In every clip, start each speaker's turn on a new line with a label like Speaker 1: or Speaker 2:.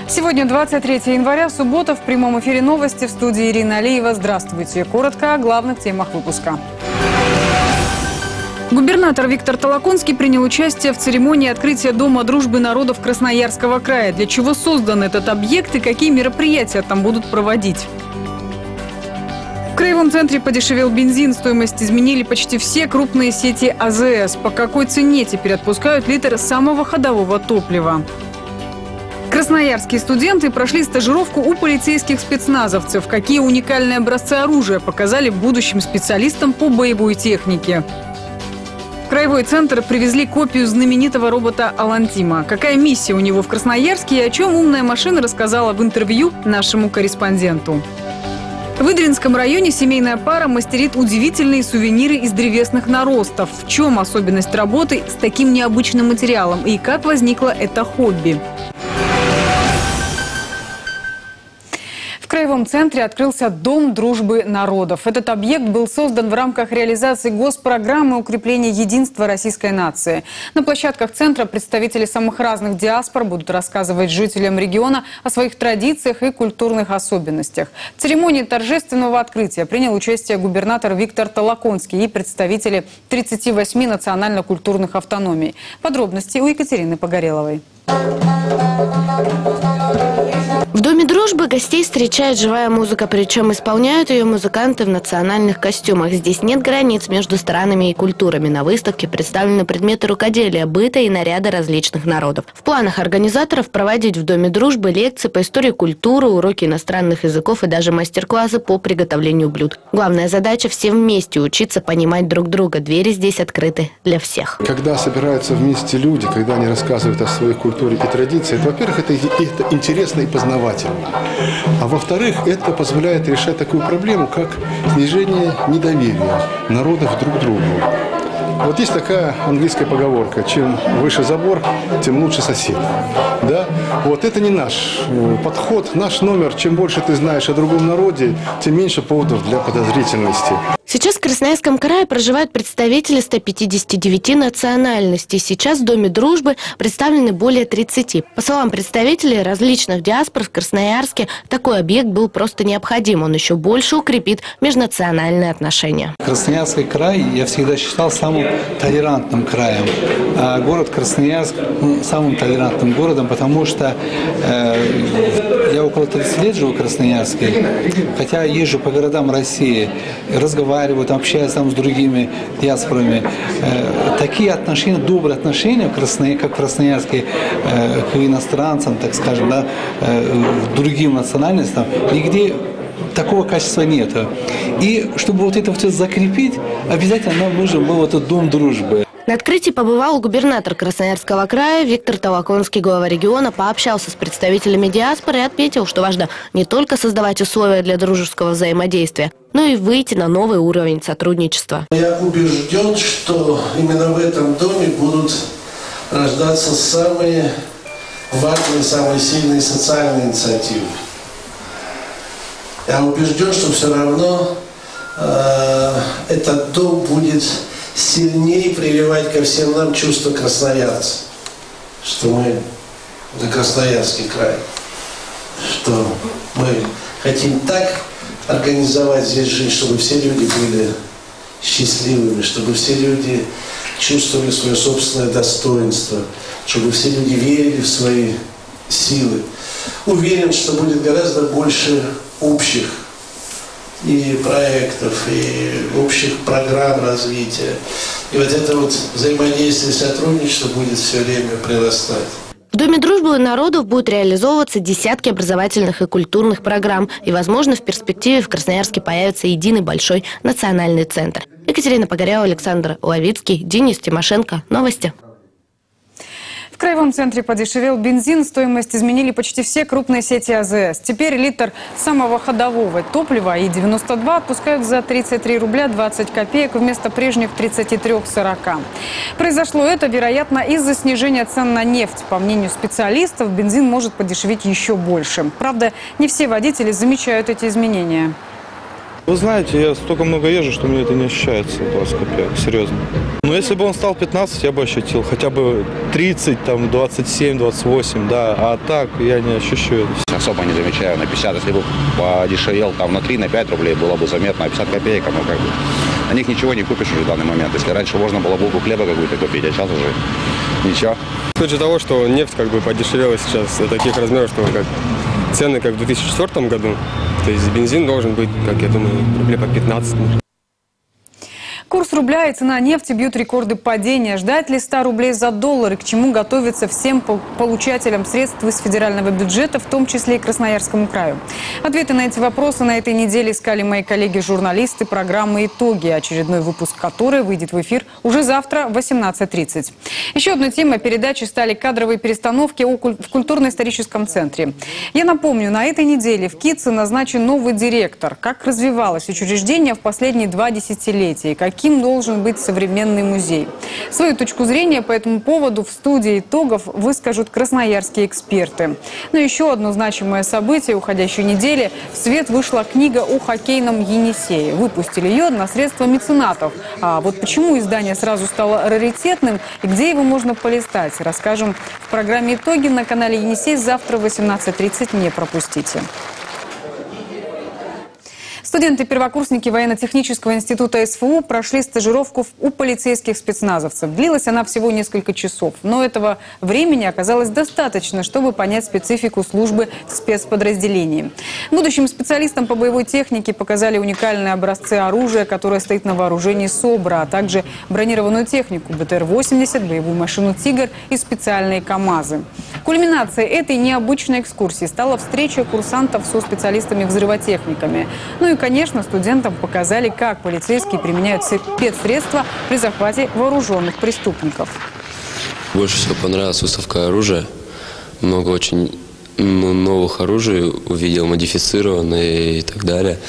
Speaker 1: Сегодня 23 января, суббота, в прямом эфире новости, в студии Ирина Алиева. Здравствуйте. Коротко о главных темах выпуска. Губернатор Виктор Толоконский принял участие в церемонии открытия Дома дружбы народов Красноярского края. Для чего создан этот объект и какие мероприятия там будут проводить? В краевом центре подешевел бензин, стоимость изменили почти все крупные сети АЗС. По какой цене теперь отпускают литр самого ходового топлива? Красноярские студенты прошли стажировку у полицейских спецназовцев. Какие уникальные образцы оружия показали будущим специалистам по боевой технике? В краевой центр привезли копию знаменитого робота Алантима. Какая миссия у него в Красноярске и о чем умная машина рассказала в интервью нашему корреспонденту. В Идринском районе семейная пара мастерит удивительные сувениры из древесных наростов. В чем особенность работы с таким необычным материалом и как возникло это хобби? В краевом центре открылся Дом дружбы народов. Этот объект был создан в рамках реализации госпрограммы укрепления единства российской нации. На площадках центра представители самых разных диаспор будут рассказывать жителям региона о своих традициях и культурных особенностях. В церемонии торжественного открытия принял участие губернатор Виктор Толоконский и представители 38 национально-культурных автономий. Подробности у Екатерины Погореловой.
Speaker 2: В Доме дружбы гостей встречает живая музыка, причем исполняют ее музыканты в национальных костюмах. Здесь нет границ между странами и культурами. На выставке представлены предметы рукоделия, быта и наряда различных народов. В планах организаторов проводить в Доме дружбы лекции по истории культуры, уроки иностранных языков и даже мастер-классы по приготовлению блюд. Главная задача – все вместе учиться понимать друг друга. Двери здесь открыты для всех.
Speaker 3: Когда собираются вместе люди, когда они рассказывают о своей культуре и традиции, во-первых, это интересно и познавательно. А во-вторых, это позволяет решать такую проблему, как снижение недоверия народов друг к другу. Вот есть такая английская поговорка: чем выше забор, тем лучше сосед. Да? Вот это не наш подход, наш номер. Чем больше ты знаешь о другом народе, тем меньше поводов для подозрительности.
Speaker 2: Сейчас в Красноярском крае проживают представители 159 национальностей. Сейчас в Доме дружбы представлены более 30. По словам представителей различных диаспор в Красноярске, такой объект был просто необходим. Он еще больше укрепит межнациональные отношения.
Speaker 4: Красноярский край я всегда считал самым толерантным краем. А город Красноярск самым толерантным городом, потому что я около 30 лет живу в Красноярске, хотя езжу по городам России, разговариваю, общаюсь там с другими диаспорами. Такие отношения, добрые отношения, как в Красноярске, к иностранцам, так скажем, да, к другим национальностям, нигде такого качества нет. И чтобы вот это все закрепить, обязательно нам нужен был этот Дом дружбы.
Speaker 2: На открытии побывал губернатор Красноярского края Виктор Толоконский. Глава региона пообщался с представителями диаспоры и отметил, что важно не только создавать условия для дружеского взаимодействия, но и выйти на новый уровень сотрудничества.
Speaker 5: Я убежден, что именно в этом доме будут рождаться самые важные, самые сильные социальные инициативы. Я убежден, что все равно этот дом будет сильнее прививать ко всем нам чувство красноярца, что мы за Красноярский край, что мы хотим так организовать здесь жизнь, чтобы все люди были счастливыми, чтобы все люди чувствовали свое собственное достоинство, чтобы все люди верили в свои силы. Уверен, что будет гораздо больше общих и проектов, и общих программ развития. И вот это вот взаимодействие, сотрудничество будет все время прирастать.
Speaker 2: В Доме дружбы народов будут реализовываться десятки образовательных и культурных программ. И, возможно, в перспективе в Красноярске появится единый большой национальный центр. Екатерина Погорелова, Александр Ловицкий, Денис Тимошенко. Новости.
Speaker 1: В краевом центре подешевел бензин, стоимость изменили почти все крупные сети АЗС. Теперь литр самого ходового топлива И-92 отпускают за 33 рубля 20 копеек вместо прежних 33,40. Произошло это, вероятно, из-за снижения цен на нефть. По мнению специалистов, бензин может подешеветь еще больше. Правда, не все водители замечают эти изменения.
Speaker 6: Вы знаете, я столько много езжу, что мне это не ощущается, 20 копеек, серьезно. Но если бы он стал 15, я бы ощутил. Хотя бы 30, там, 27, 28, да. А так я не ощущаю это.
Speaker 7: Особо не замечаю на 50. Если бы подешевел там на 3, на 5 рублей, было бы заметно. А 50 копеек, ну как бы, на них ничего не купишь уже в данный момент. Если раньше можно было булку хлеба какую-то купить, а сейчас уже ничего.
Speaker 8: В случае того, что нефть как бы подешевела сейчас до таких размеров, что как цены как в 2004 году. То есть бензин должен быть, как я думаю, рублей по 15.
Speaker 1: Курс рубля и цена нефти бьют рекорды падения. Ждать ли 100 рублей за доллар и к чему готовиться всем получателям средств из федерального бюджета, в том числе и Красноярскому краю? Ответы на эти вопросы на этой неделе искали мои коллеги-журналисты программы «Итоги», очередной выпуск которой выйдет в эфир уже завтра в 18:30. Еще одной темой передачи стали кадровые перестановки в культурно-историческом центре. Я напомню, на этой неделе в КИЦе назначен новый директор. Как развивалось учреждение в последние 2 десятилетия? Каким должен быть современный музей? Свою точку зрения по этому поводу в студии «Итогов» выскажут красноярские эксперты. Но еще одно значимое событие уходящей недели – в свет вышла книга о хоккейном «Енисее». Выпустили ее на средства меценатов. А вот почему издание сразу стало раритетным и где его можно полистать, расскажем в программе «Итоги» на канале «Енисей» завтра в 18:30. Не пропустите. Студенты-первокурсники военно-технического института СФУ прошли стажировку у полицейских спецназовцев. Длилась она всего несколько часов, но этого времени оказалось достаточно, чтобы понять специфику службы в спецподразделении. Будущим специалистам по боевой технике показали уникальные образцы оружия, которое стоит на вооружении СОБРа, а также бронированную технику БТР-80, боевую машину «Тигр» и специальные КАМАЗы. Кульминацией этой необычной экскурсии стала встреча курсантов со специалистами-взрывотехниками. Ну и, конечно, студентам показали, как полицейские применяют спецсредства при захвате вооруженных преступников.
Speaker 9: Больше всего понравилась выставка оружия. Много очень новых оружий увидел, модифицированные и так далее.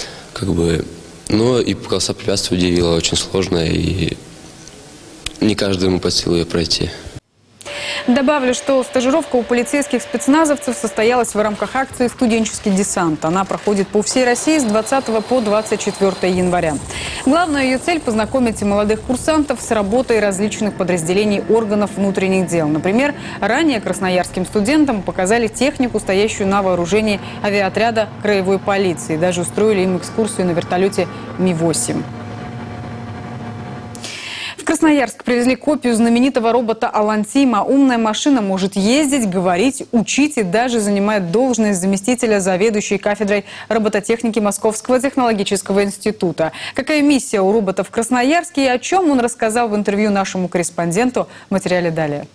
Speaker 9: Но и полоса препятствий удивила, очень сложная, и не каждому под силу ее пройти.
Speaker 1: Добавлю, что стажировка у полицейских спецназовцев состоялась в рамках акции «Студенческий десант». Она проходит по всей России с 20 по 24 января. Главная ее цель – познакомить молодых курсантов с работой различных подразделений органов внутренних дел. Например, ранее красноярским студентам показали технику, стоящую на вооружении авиаотряда краевой полиции. Даже устроили им экскурсию на вертолете Ми-8. В Красноярск привезли копию знаменитого робота «Алантима». Умная машина может ездить, говорить, учить и даже занимает должность заместителя заведующей кафедрой робототехники Московского технологического института. Какая миссия у робота в Красноярске и о чем он рассказал в интервью нашему корреспонденту, в материале далее.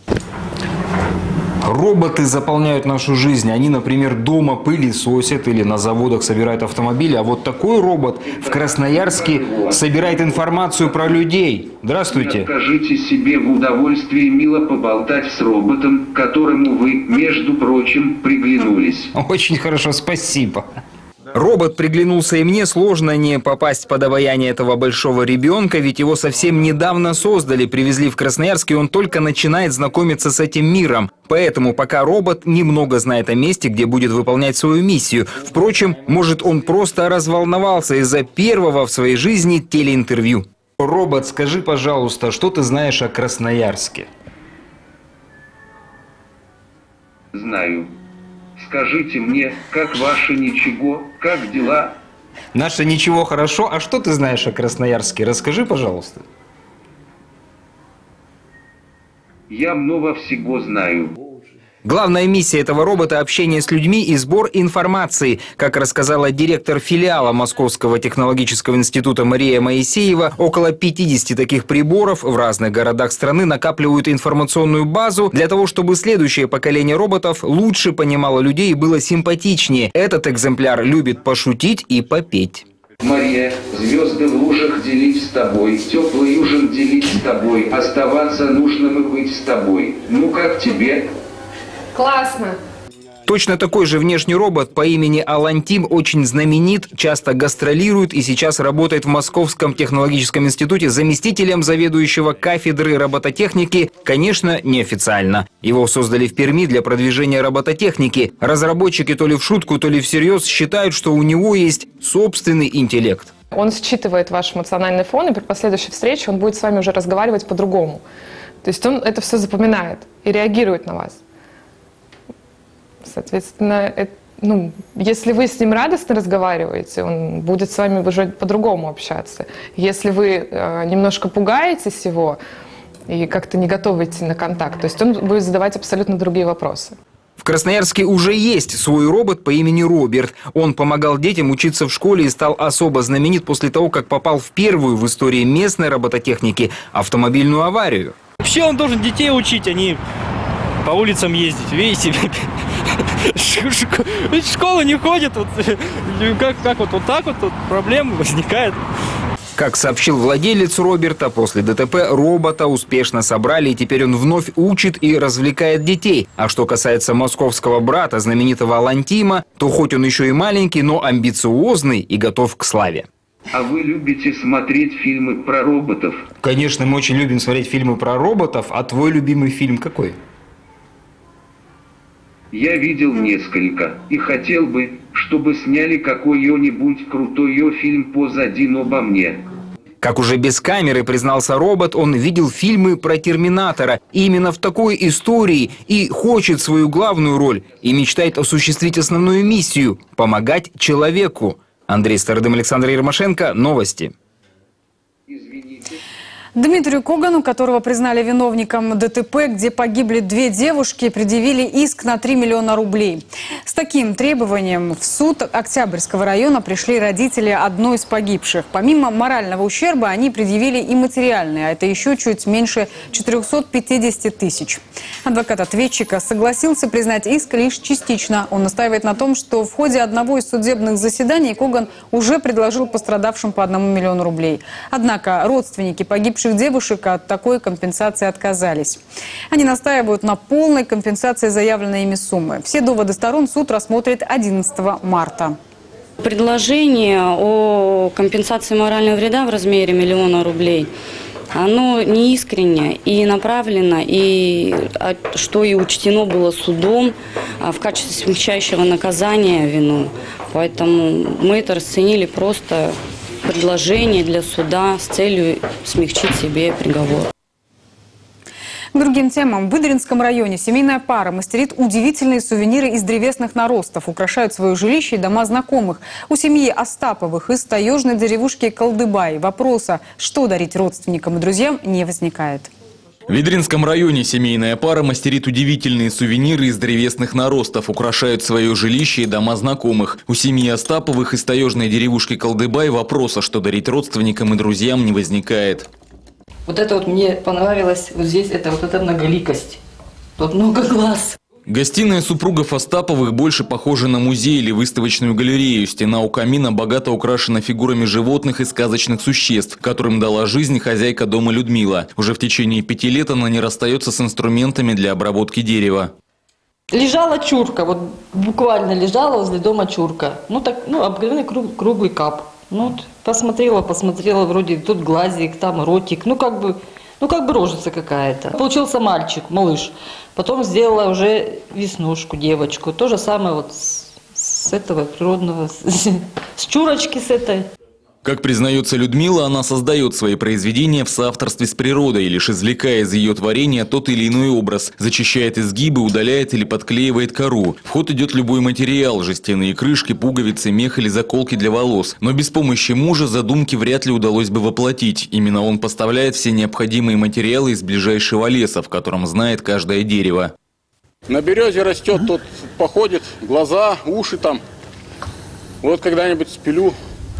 Speaker 10: Роботы заполняют нашу жизнь. Они, например, дома пылесосят или на заводах собирают автомобили. А вот такой робот в Красноярске собирает информацию про людей. Здравствуйте.
Speaker 11: Откажите себе в удовольствии мило поболтать с роботом, которому вы, между прочим, приглянулись.
Speaker 10: Очень хорошо, спасибо. Робот приглянулся и мне. Сложно не попасть под обаяние этого большого ребенка, ведь его совсем недавно создали, привезли в Красноярск, и он только начинает знакомиться с этим миром. Поэтому пока робот немного знает о месте, где будет выполнять свою миссию. Впрочем, может, он просто разволновался из-за первого в своей жизни телеинтервью. Робот, скажи, пожалуйста, что ты знаешь о Красноярске?
Speaker 11: Знаю. Скажите мне, как ваше ничего, как дела?
Speaker 10: Наше ничего хорошо. А что ты знаешь о Красноярске? Расскажи, пожалуйста.
Speaker 11: Я много всего знаю.
Speaker 10: Главная миссия этого робота – общение с людьми и сбор информации. Как рассказала директор филиала Московского технологического института Мария Моисеева, около 50 таких приборов в разных городах страны накапливают информационную базу для того, чтобы следующее поколение роботов лучше понимало людей и было симпатичнее. Этот экземпляр любит пошутить и попеть.
Speaker 11: Мария, звезды в лужах делить с тобой, теплый ужин делить с тобой, оставаться нужным и быть с тобой. Ну как тебе?
Speaker 12: Классно.
Speaker 10: Точно такой же внешний робот по имени Алантим очень знаменит, часто гастролирует и сейчас работает в Московском технологическом институте заместителем заведующего кафедры робототехники, конечно, неофициально. Его создали в Перми для продвижения робототехники. Разработчики то ли в шутку, то ли всерьез считают, что у него есть собственный интеллект.
Speaker 12: Он считывает ваш эмоциональный фон, и при последующей встрече он будет с вами уже разговаривать по-другому. То есть он это все запоминает и реагирует на вас. Соответственно, если вы с ним радостно разговариваете, он будет с вами уже по-другому общаться. Если вы немножко пугаетесь его и как-то не готовы идти на контакт, то есть он будет задавать абсолютно другие вопросы.
Speaker 10: В Красноярске уже есть свой робот по имени Роберт. Он помогал детям учиться в школе и стал особо знаменит после того, как попал в первую в истории местной робототехники автомобильную аварию.
Speaker 13: Вообще он должен детей учить, а не по улицам ездить. Видите, в школу не ходит, как вот так вот проблемы возникают.
Speaker 10: Как сообщил владелец Роберта, после ДТП робота успешно собрали, и теперь он вновь учит и развлекает детей. А что касается московского брата, знаменитого Алантима, то хоть он еще и маленький, но амбициозный и готов к славе.
Speaker 11: А вы любите смотреть фильмы про роботов?
Speaker 10: Конечно, мы очень любим смотреть фильмы про роботов. А твой любимый фильм какой?
Speaker 11: Я видел несколько и хотел бы, чтобы сняли какой-нибудь крутой фильм «Позади обо мне».
Speaker 10: Как уже без камеры признался робот, он видел фильмы про Терминатора. И именно в такой истории и хочет свою главную роль и мечтает осуществить основную миссию – помогать человеку. Андрей Стародым, Александр Ермошенко. Новости.
Speaker 1: Дмитрию Когану, которого признали виновником ДТП, где погибли 2 девушки, предъявили иск на 3 миллиона рублей. С таким требованием в суд Октябрьского района пришли родители одной из погибших. Помимо морального ущерба, они предъявили и материальный, а это еще чуть меньше 450 тысяч. Адвокат ответчика согласился признать иск лишь частично. Он настаивает на том, что в ходе одного из судебных заседаний Коган уже предложил пострадавшим по 1 миллиону рублей. Однако родственники погибших девушек от такой компенсации отказались. Они настаивают на полной компенсации заявленной ими суммы. Все доводы сторон суд рассмотрит 11 марта.
Speaker 14: Предложение о компенсации морального вреда в размере 1 миллиона рублей, оно неискренне и направлено, и что и учтено было судом в качестве смягчающего наказания вину. Поэтому мы это расценили просто предложение для суда с целью смягчить себе приговор.
Speaker 1: К другим темам. В Выдринском районе семейная пара мастерит удивительные сувениры из древесных наростов. Украшают свое жилище и дома знакомых. У семьи Остаповых из таежной деревушки Колдыбай вопроса, что дарить родственникам и друзьям, не возникает.
Speaker 15: В Выдринском районе семейная пара мастерит удивительные сувениры из древесных наростов, украшают свое жилище и дома знакомых. У семьи Остаповых из таежной деревушки Колдыбай вопроса, что дарить родственникам и друзьям, не возникает.
Speaker 16: Вот это вот мне понравилось, вот здесь это вот эта многоликость, тут много глаз.
Speaker 15: Гостиная супругов Остаповых больше похожа на музей или выставочную галерею. Стена у камина богато украшена фигурами животных и сказочных существ, которым дала жизнь хозяйка дома Людмила. Уже в течение 5 лет она не расстается с инструментами для обработки дерева.
Speaker 16: Лежала чурка, вот буквально лежала возле дома чурка. Обыкновенный круглый кап. Посмотрела, вроде тут глазик, там ротик, как бы рожица какая-то. Получился мальчик, малыш. Потом сделала уже веснушку, девочку. То же самое вот с этого природного, с чурочки с этой.
Speaker 15: Как признается Людмила, она создает свои произведения в соавторстве с природой, лишь извлекая из ее творения тот или иной образ. Зачищает изгибы, удаляет или подклеивает кору. В ход идет любой материал – жестяные крышки, пуговицы, мех или заколки для волос. Но без помощи мужа задумки вряд ли удалось бы воплотить. Именно он поставляет все необходимые материалы из ближайшего леса, в котором знает каждое дерево.
Speaker 17: На березе растет, тут походит, глаза, уши там. Вот когда-нибудь спилю.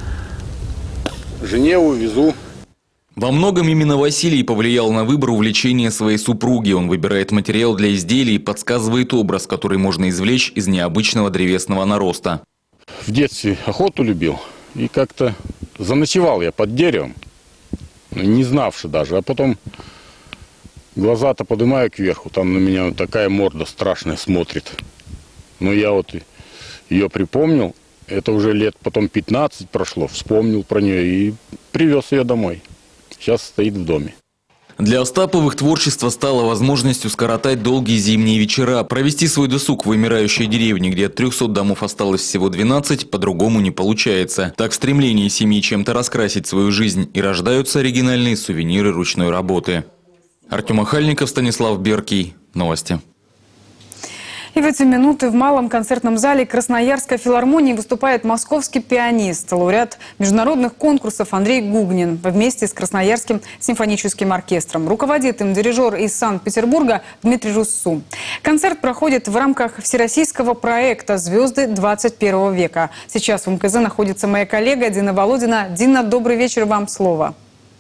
Speaker 17: Жене увезу.
Speaker 15: Во многом именно Василий повлиял на выбор увлечения своей супруги. Он выбирает материал для изделий и подсказывает образ, который можно извлечь из необычного древесного нароста.
Speaker 17: В детстве охоту любил. И как-то заночевал я под деревом, не знавши даже. А потом глаза-то поднимаю кверху, там на меня такая морда страшная смотрит. Но я вот ее припомнил, это уже лет потом 15 прошло, вспомнил про нее и привез ее домой. Сейчас стоит в доме.
Speaker 15: Для Остаповых творчество стало возможностью скоротать долгие зимние вечера, провести свой досуг в вымирающей деревне, где от 300 домов осталось всего 12, по-другому не получается. Так в стремлении семьи чем-то раскрасить свою жизнь и рождаются оригинальные сувениры ручной работы. Артем Охальников, Станислав Беркий. Новости.
Speaker 1: И в эти минуты в Малом концертном зале Красноярской филармонии выступает московский пианист, лауреат международных конкурсов Андрей Гугнин вместе с Красноярским симфоническим оркестром. Руководит им дирижер из Санкт-Петербурга Дмитрий Руссу. Концерт проходит в рамках всероссийского проекта «Звезды 21 века». Сейчас в МКЗ находится моя коллега Дина Володина. Дина, добрый вечер, вам слово.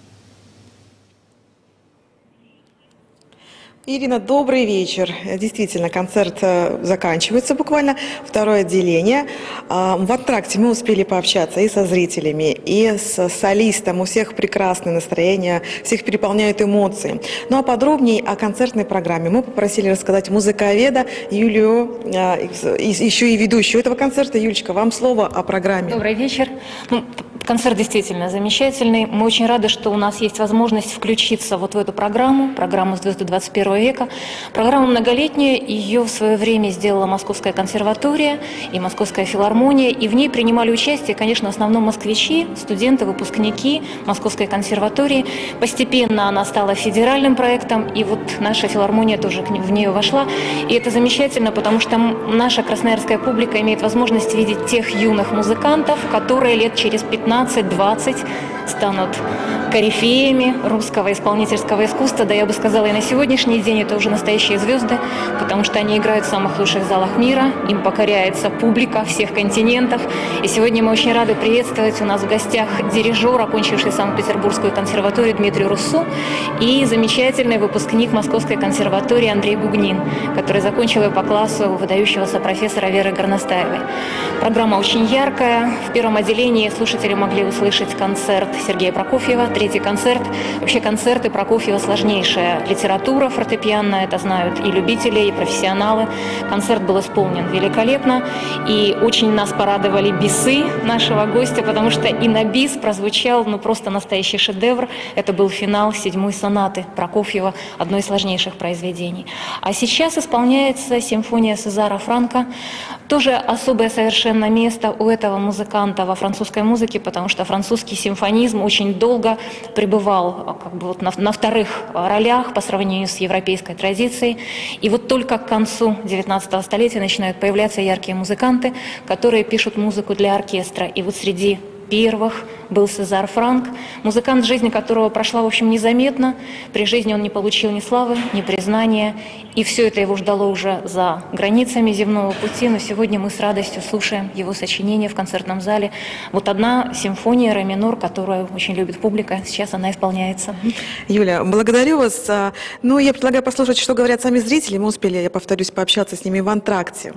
Speaker 18: Ирина, добрый вечер. Действительно, концерт заканчивается буквально, второе отделение. В антракте мы успели пообщаться и со зрителями, и с солистом. У всех прекрасное настроение, всех переполняют эмоции. Ну а подробнее о концертной программе мы попросили рассказать музыковеда Юлию, еще и ведущую этого концерта. Юлечка, вам слово о программе.
Speaker 19: Добрый вечер. Концерт действительно замечательный. Мы очень рады, что у нас есть возможность включиться вот в эту программу «Звезды 21 века». Программа многолетняя, ее в свое время сделала Московская консерватория и Московская филармония, и в ней принимали участие, конечно, в основном москвичи, студенты, выпускники Московской консерватории. Постепенно она стала федеральным проектом, и вот наша филармония тоже в нее вошла. И это замечательно, потому что наша красноярская публика имеет возможность видеть тех юных музыкантов, которые лет через 15-20 станут корифеями русского исполнительского искусства. Да, я бы сказала, и на сегодняшний день это уже настоящие звезды, потому что они играют в самых лучших залах мира, им покоряется публика всех континентов. И сегодня мы очень рады приветствовать у нас в гостях дирижер, окончивший Санкт-Петербургскую консерваторию Дмитрий Руссу, и замечательный выпускник Московской консерватории Андрей Гугнин, который закончил ее по классу выдающегося профессора Веры Горностаевой. Программа очень яркая. В первом отделении слушатели могли услышать концерт Сергея Прокофьева, третий концерт. Вообще концерты Прокофьева сложнейшая литература фортепианная, это знают и любители, и профессионалы. Концерт был исполнен великолепно, и очень нас порадовали бисы нашего гостя, потому что и на бис прозвучал просто настоящий шедевр. Это был финал 7-й сонаты Прокофьева, одно из сложнейших произведений. А сейчас исполняется симфония Сезара Франка. Тоже особое совершенно место у этого музыканта во французской музыке, потому что французский симфонизм очень долго пребывал на вторых ролях по сравнению с европейской традицией. И вот только к концу 19 столетия начинают появляться яркие музыканты, которые пишут музыку для оркестра. И вот среди первых был Сезар Франк, музыкант, жизнь которого прошла, в общем, незаметно. При жизни он не получил ни славы, ни признания. И все это его ждало уже за границами земного пути. Но сегодня мы с радостью слушаем его сочинение в концертном зале. Вот одна симфония ре минор, которую очень любит публика. Сейчас она исполняется.
Speaker 18: Юля, благодарю вас. Ну, я предлагаю послушать, что говорят сами зрители. Мы успели, я повторюсь, пообщаться с ними в антракте.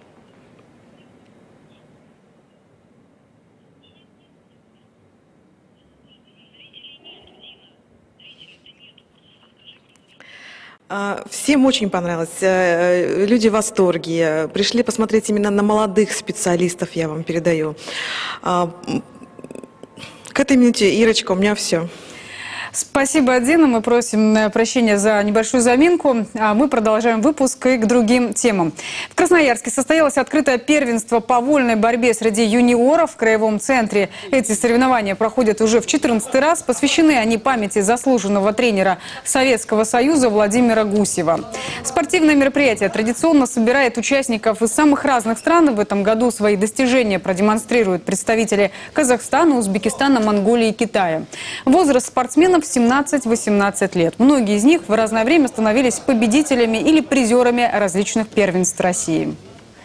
Speaker 18: Всем очень понравилось, люди в восторге, пришли посмотреть именно на молодых специалистов, я вам передаю. К этой минуте, Ирочка, у меня все.
Speaker 1: Спасибо, Дина. Мы просим прощения за небольшую заминку. А мы продолжаем выпуск и к другим темам. В Красноярске состоялось открытое первенство по вольной борьбе среди юниоров в краевом центре. Эти соревнования проходят уже в 14-й раз. Посвящены они памяти заслуженного тренера Советского Союза Владимира Гусева. Спортивное мероприятие традиционно собирает участников из самых разных стран. В этом году свои достижения продемонстрируют представители Казахстана, Узбекистана, Монголии и Китая. Возраст спортсменов 17-18 лет. Многие из них в разное время становились победителями или призерами различных первенств России.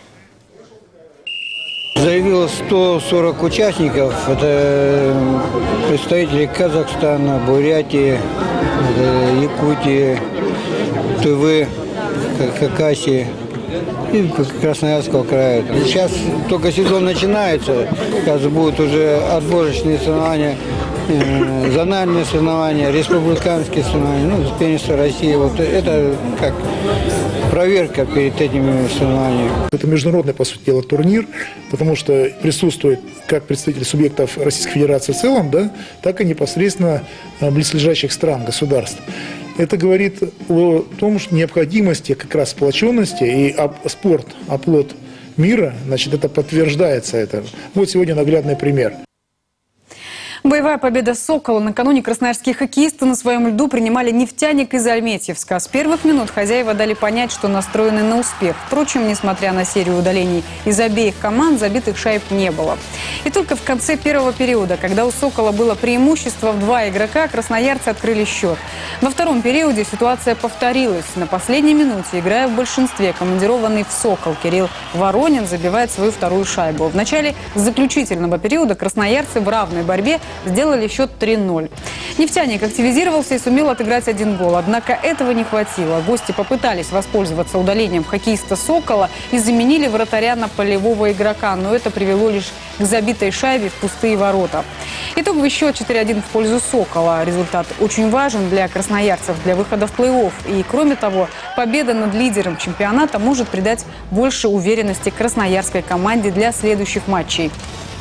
Speaker 20: Заявилось 140 участников. Это представители Казахстана, Бурятии, Якутии, Тывы, Хакасии и Красноярского края. Сейчас только сезон начинается. Сейчас будут уже отборочные соревнования, зональные соревнования, республиканские соревнования, первенство России. Вот это как проверка перед этими соревнованиями.
Speaker 21: Это международный, по сути дела, турнир, потому что присутствуют как представители субъектов Российской Федерации в целом, да, так и непосредственно близлежащих стран, государств. Это говорит о том, что необходимости как раз сплоченности, и спорт, оплот мира, значит, это подтверждается. Это. Вот сегодня наглядный пример.
Speaker 1: Боевая победа «Сокола». Накануне красноярские хоккеисты на своем льду принимали «Нефтяник» из Альметьевска. С первых минут хозяева дали понять, что настроены на успех. Впрочем, несмотря на серию удалений из обеих команд, забитых шайб не было. И только в конце первого периода, когда у «Сокола» было преимущество в 2 игрока, красноярцы открыли счет. Во втором периоде ситуация повторилась. На последней минуте, играя в большинстве, командированный в «Сокол» Кирилл Воронин забивает свою вторую шайбу. В начале заключительного периода красноярцы в равной борьбе сделали счет 3-0. «Нефтяник» активизировался и сумел отыграть 1 гол. Однако этого не хватило. Гости попытались воспользоваться удалением хоккеиста «Сокола» и заменили вратаря на полевого игрока. Но это привело лишь к забитой шайбе в пустые ворота. Итоговый счет 4-1 в пользу «Сокола». Результат очень важен для красноярцев, для выхода в плей-офф. И, кроме того, победа над лидером чемпионата может придать больше уверенности красноярской команде для следующих матчей.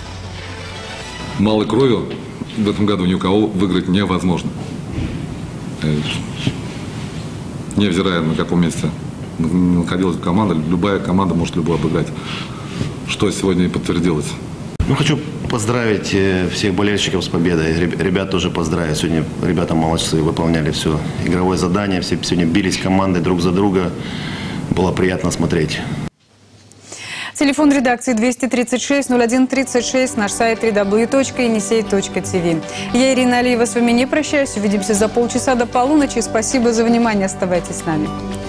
Speaker 22: Малой кровью в этом году ни у кого выиграть невозможно. Невзирая на каком месте находилась команда, любая команда может любую обыграть. Что сегодня и подтвердилось.
Speaker 23: Хочу поздравить всех болельщиков с победой. Ребят тоже поздравить. Сегодня ребята молодцы, выполняли все игровое задание. Все сегодня бились командой друг за друга. Было приятно смотреть.
Speaker 1: Телефон редакции 236-01-36, наш сайт www.yenisei.tv. Я, Ирина Алиева, с вами не прощаюсь. Увидимся за полчаса до полуночи. Спасибо за внимание. Оставайтесь с нами.